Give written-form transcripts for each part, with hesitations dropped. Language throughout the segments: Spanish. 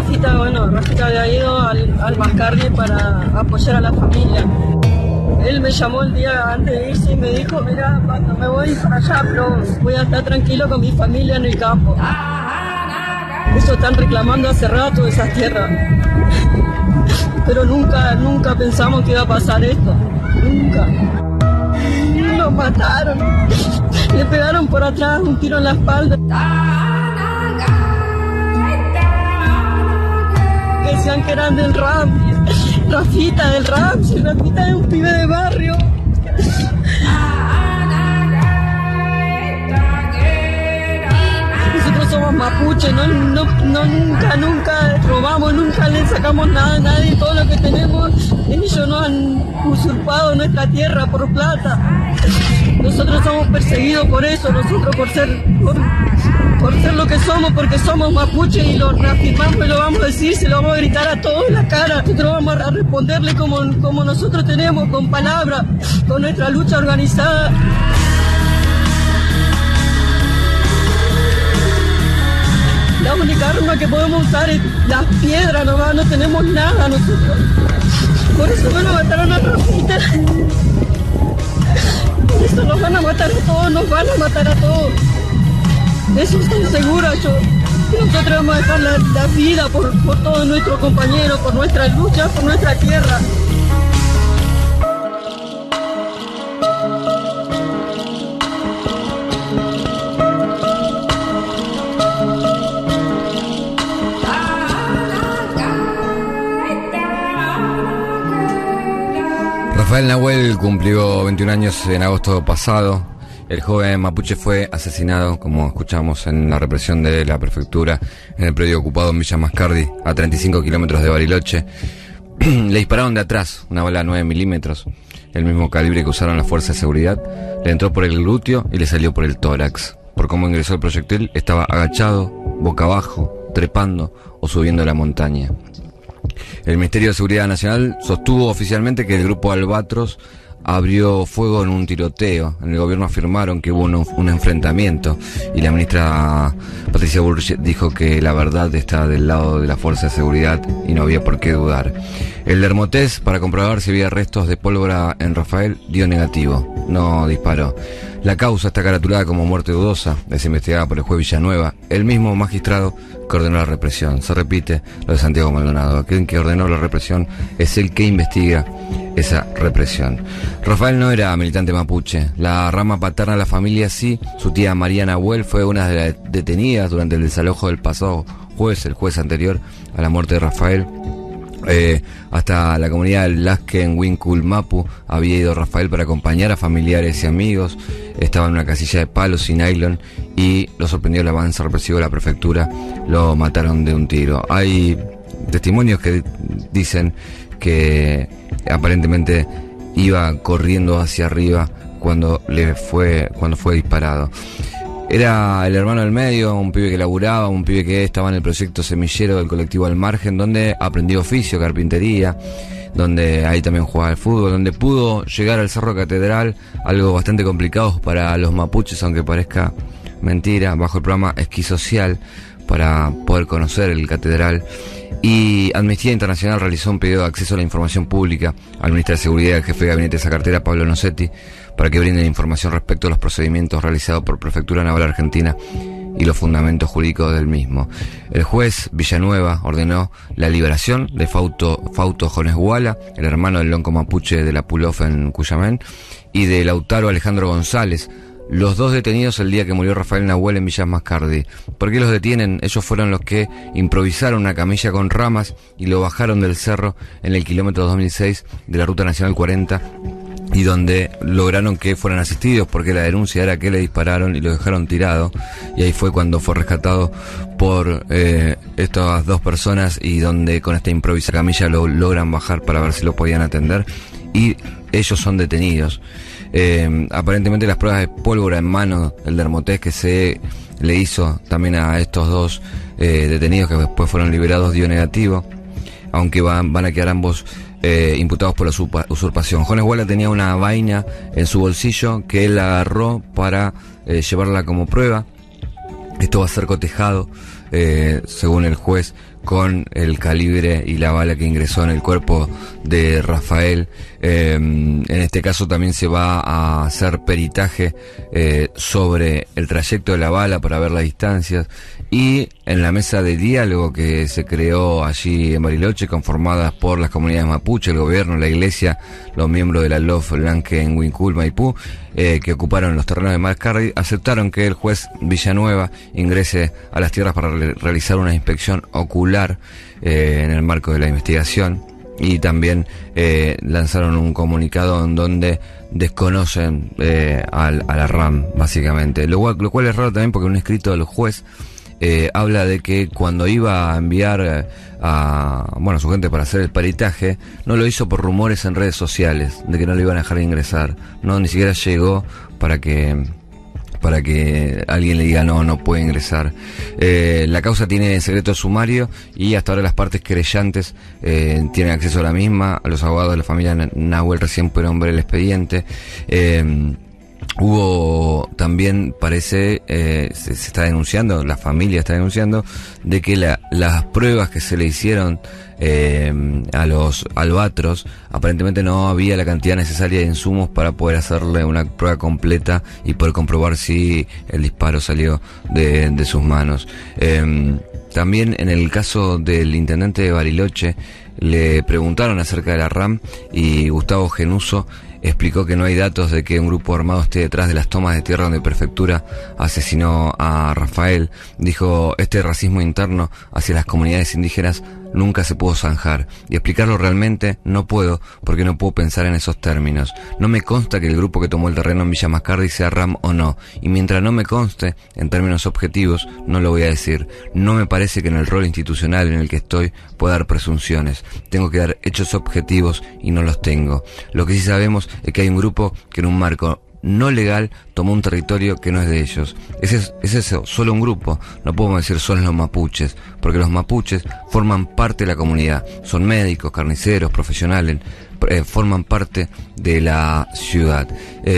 Rafita había ido al Mascardi para apoyar a la familia. Él me llamó el día antes de irse y me dijo, mira, cuando me voy para allá, pero voy a estar tranquilo con mi familia en el campo. Eso están reclamando hace rato esas tierras. Pero nunca pensamos que iba a pasar esto. Nunca. Lo mataron. Le pegaron por atrás un tiro en la espalda. Decían que eran del RAM. Rafita del RAM. Si Rafita es un pibe de barrio. Nosotros somos mapuches, nunca robamos, nunca le sacamos nada a nadie. Todo lo que tenemos, ellos nos han usurpado nuestra tierra por plata. Nosotros somos perseguidos por eso, nosotros por ser lo que somos, porque somos mapuches y lo reafirmamos y lo vamos a decir, se lo vamos a gritar a todos en la cara. Nosotros vamos a responderle como nosotros tenemos, con palabras, con nuestra lucha organizada. La única arma que podemos usar es las piedras, no tenemos nada nosotros. Por eso nos mataron a Rafita. Por eso nos van a matar a todos, De eso estoy segura yo. Nosotros vamos a dejar la vida por todos nuestros compañeros, por nuestra lucha, por nuestra tierra. Rafael Nahuel cumplió 21 años en agosto pasado. El joven mapuche fue asesinado, como escuchamos, en la represión de la prefectura en el predio ocupado en Villa Mascardi, a 35 kilómetros de Bariloche. Le dispararon de atrás una bala 9 milímetros, el mismo calibre que usaron las fuerzas de seguridad. Le entró por el glúteo y le salió por el tórax. Por cómo ingresó el proyectil, estaba agachado, boca abajo, trepando o subiendo la montaña. El Ministerio de Seguridad Nacional sostuvo oficialmente que el grupo Albatros abrió fuego en un tiroteo. En el gobierno afirmaron que hubo un enfrentamiento y la ministra Patricia Bullrich dijo que la verdad está del lado de la fuerza de seguridad y no había por qué dudar. El dermotest para comprobar si había restos de pólvora en Rafael dio negativo, no disparó. La causa está caratulada como muerte dudosa, es investigada por el juez Villanueva, el mismo magistrado que ordenó la represión. Se repite lo de Santiago Maldonado, aquel que ordenó la represión es el que investiga esa represión. Rafael no era militante mapuche, la rama paterna de la familia sí. Su tía María Nahuel fue una de las detenidas durante el desalojo del pasado jueves, el jueves anterior a la muerte de Rafael. Hasta la comunidad del Lasken Wincul Mapu había ido Rafael para acompañar a familiares y amigos. Estaba en una casilla de palos y nylon y lo sorprendió el avance represivo de la prefectura. Lo mataron de un tiro. Hay testimonios que dicen que aparentemente iba corriendo hacia arriba cuando fue disparado. Era el hermano del medio, un pibe que laburaba, un pibe que estaba en el proyecto semillero del colectivo Al Margen, donde aprendió oficio, carpintería, donde ahí también jugaba al fútbol, donde pudo llegar al Cerro Catedral, algo bastante complicado para los mapuches, aunque parezca mentira, bajo el programa Esquí Social, para poder conocer el Catedral. Y Amnistía Internacional realizó un pedido de acceso a la información pública al ministro de Seguridad y al jefe de gabinete de esa cartera, Pablo Nocetti, para que brinden información respecto a los procedimientos realizados por Prefectura Naval Argentina y los fundamentos jurídicos del mismo. El juez Villanueva ordenó la liberación de Fausto Jones Guala, el hermano del lonco mapuche de la Pulof en Cuyamén, y de Lautaro Alejandro González, los dos detenidos el día que murió Rafael Nahuel en Villa Mascardi. ¿Por qué los detienen? Ellos fueron los que improvisaron una camilla con ramas y lo bajaron del cerro en el kilómetro 2006 de la Ruta Nacional 40, y donde lograron que fueran asistidos, porque la denuncia era que le dispararon y lo dejaron tirado, y ahí fue cuando fue rescatado por estas dos personas, y donde con esta improvisada camilla lo logran bajar para ver si lo podían atender, y ellos son detenidos. Aparentemente las pruebas de pólvora en mano, el dermotest que se le hizo también a estos dos detenidos que después fueron liberados, dio negativo, aunque van a quedar ambos imputados por la usurpación. Jones Guala tenía una vaina en su bolsillo que él agarró para llevarla como prueba. Esto va a ser cotejado, según el juez, con el calibre y la bala que ingresó en el cuerpo de Rafael. En este caso también se va a hacer peritaje sobre el trayecto de la bala para ver las distancias, y en la mesa de diálogo que se creó allí en Bariloche, conformadas por las comunidades mapuche, el gobierno, la iglesia, los miembros de la LOF Lanque en Huincul, Maipú, que ocuparon los terrenos de Mascardi, aceptaron que el juez Villanueva ingrese a las tierras para realizar una inspección ocular en el marco de la investigación, y también lanzaron un comunicado en donde desconocen a la RAM, básicamente, lo cual es raro también, porque un escrito del juez habla de que cuando iba a enviar a su gente para hacer el peritaje, no lo hizo por rumores en redes sociales de que no lo iban a dejar ingresar. No, ni siquiera llegó para que alguien le diga no puede ingresar. La causa tiene secreto sumario y hasta ahora las partes querellantes tienen acceso a la misma. Los abogados de la familia Nahuel recién pudieron ver el expediente. Hubo también, parece, se está denunciando, la familia está denunciando, de que las pruebas que se le hicieron a los albatros, aparentemente no había la cantidad necesaria de insumos para poder hacerle una prueba completa y poder comprobar si el disparo salió de sus manos. También en el caso del intendente de Bariloche, le preguntaron acerca de la RAM y Gustavo Genuso explicó que no hay datos de que un grupo armado esté detrás de las tomas de tierra donde Prefectura asesinó a Rafael. Dijo, este racismo interno hacia las comunidades indígenas nunca se pudo zanjar, y explicarlo realmente no puedo, porque no puedo pensar en esos términos. No me consta que el grupo que tomó el terreno en Villa Mascardi sea RAM o no, y mientras no me conste en términos objetivos, no lo voy a decir. No me parece que en el rol institucional en el que estoy pueda dar presunciones. Tengo que dar hechos objetivos y no los tengo. Lo que sí sabemos es que hay un grupo que en un marco no legal tomó un territorio que no es de ellos. Es eso, solo un grupo. No podemos decir son los mapuches, porque los mapuches forman parte de la comunidad. Son médicos, carniceros, profesionales, forman parte de la ciudad.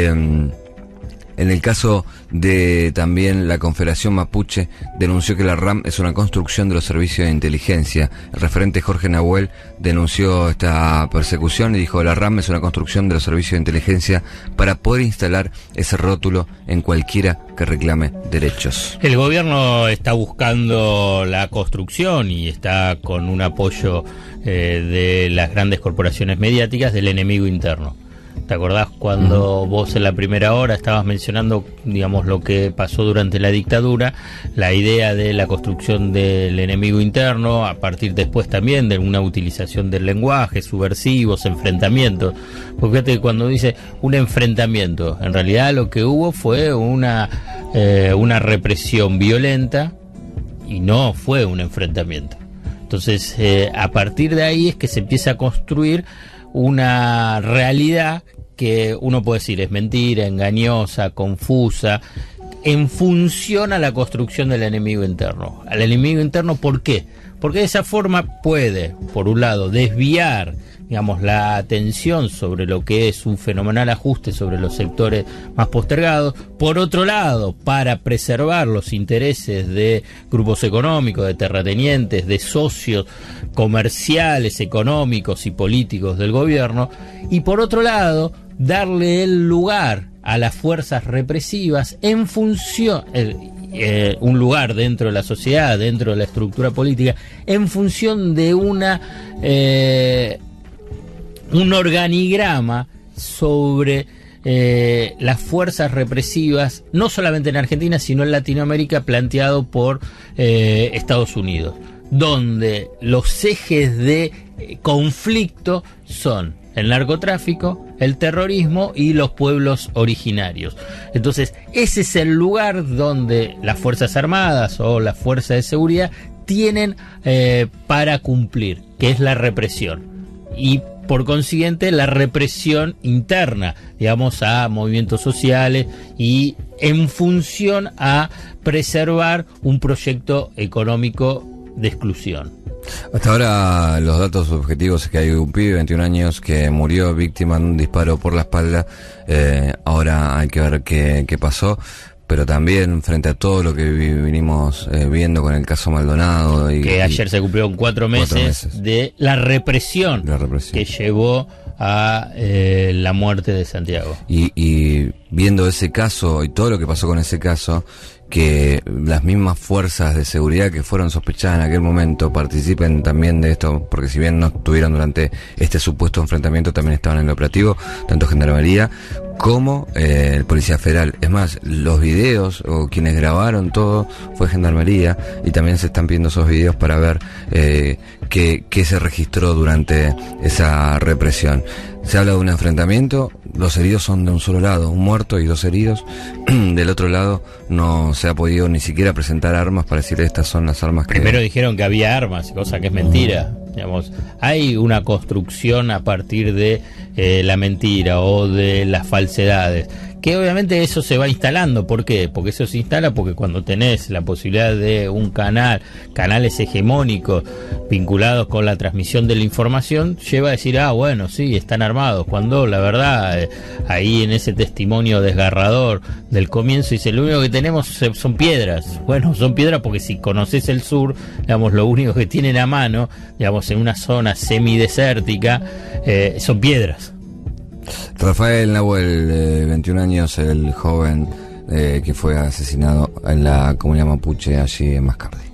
En el caso de también la Confederación Mapuche, denunció que la RAM es una construcción de los servicios de inteligencia. El referente Jorge Nahuel denunció esta persecución y dijo, la RAM es una construcción de los servicios de inteligencia para poder instalar ese rótulo en cualquiera que reclame derechos. El gobierno está buscando la construcción y está con un apoyo de las grandes corporaciones mediáticas del enemigo interno. ¿Te acordás cuando vos en la primera hora estabas mencionando, digamos, lo que pasó durante la dictadura, la idea de la construcción del enemigo interno, a partir después también de una utilización del lenguaje, subversivos, enfrentamientos? Porque fíjate que cuando dice un enfrentamiento, en realidad lo que hubo fue una represión violenta y no fue un enfrentamiento. Entonces, a partir de ahí es que se empieza a construir una realidad que uno puede decir es mentira, engañosa, confusa, en función a la construcción del enemigo interno. Al enemigo interno, ¿por qué? Porque de esa forma puede, por un lado, desviar, digamos, la atención sobre lo que es un fenomenal ajuste sobre los sectores más postergados. Por otro lado, para preservar los intereses de grupos económicos, de terratenientes, de socios comerciales, económicos y políticos del gobierno. Y por otro lado, darle el lugar a las fuerzas represivas en función... un lugar dentro de la sociedad, dentro de la estructura política, en función de un organigrama sobre las fuerzas represivas, no solamente en Argentina, sino en Latinoamérica, planteado por Estados Unidos, donde los ejes de conflicto son el narcotráfico, el terrorismo y los pueblos originarios. Entonces, ese es el lugar donde las Fuerzas Armadas o las Fuerzas de Seguridad tienen para cumplir, que es la represión. Y por consiguiente, la represión interna, digamos, a movimientos sociales y en función a preservar un proyecto económico de exclusión. Hasta ahora los datos objetivos es que hay un pibe de 21 años que murió víctima de un disparo por la espalda. Ahora hay que ver qué pasó, pero también frente a todo lo que vinimos viendo con el caso Maldonado. Que ayer se cumplieron 4 meses de la represión que llevó a la muerte de Santiago. Y viendo ese caso y todo lo que pasó con ese caso, que las mismas fuerzas de seguridad que fueron sospechadas en aquel momento participen también de esto, porque si bien no estuvieron durante este supuesto enfrentamiento, también estaban en el operativo, tanto Gendarmería como el Policía Federal. Es más, los videos o quienes grabaron todo fue Gendarmería, y también se están pidiendo esos videos para ver qué se registró durante esa represión. Se habla de un enfrentamiento, los heridos son de un solo lado, un muerto y 2 heridos. Del otro lado no se ha podido ni siquiera presentar armas para decir estas son las armas que... Primero dijeron que había armas, cosa que es mentira. Digamos, hay una construcción a partir de la mentira o de las falsedades, que obviamente eso se va instalando. ¿Por qué? Porque eso se instala porque cuando tenés la posibilidad de un canales hegemónicos vinculados con la transmisión de la información, lleva a decir, bueno, sí, están armados, cuando la verdad, ahí en ese testimonio desgarrador del comienzo, dice, lo único que tenemos son piedras. Bueno, son piedras porque si conoces el sur, digamos, lo único que tienen a mano, digamos, en una zona semidesértica, son piedras. Rafael Nahuel, 21 años, el joven que fue asesinado en la comunidad mapuche allí en Mascardi.